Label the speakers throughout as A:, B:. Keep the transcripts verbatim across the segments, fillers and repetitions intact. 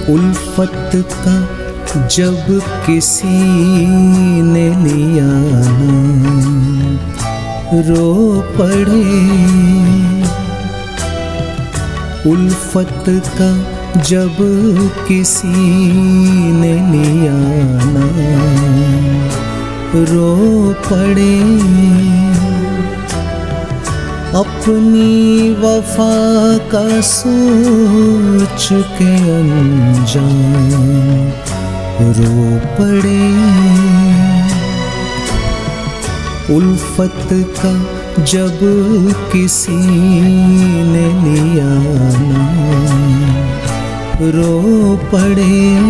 A: उल्फत का जब किसी ने लिया नाम, रो पड़े। उल्फत का जब किसी ने लिया नाम, रो पड़े। अपनी वफा का सोच के अनजान रो पड़े। उल्फत का जब किसी ने लिया नाम, रो पड़े।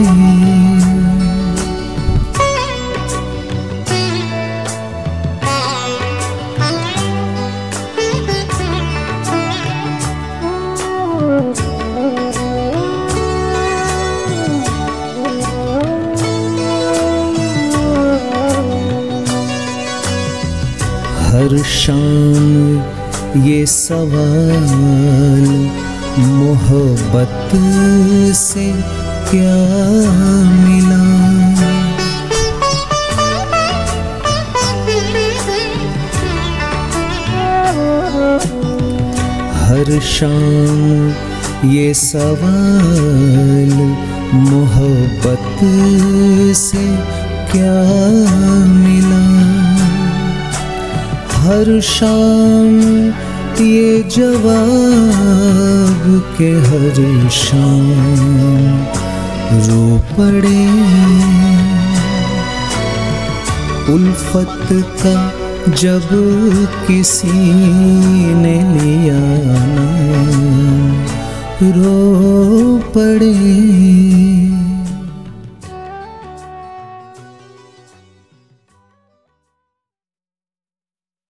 A: हर शाम ये सवाल मोहब्बत से क्या मिला। हर शाम ये सवाल मोहब्बत से क्या मिला। हर शाम ये जवाब के हर शाम रो पड़े। उल्फत का जब किसी ने लिया नाम, रो पड़े।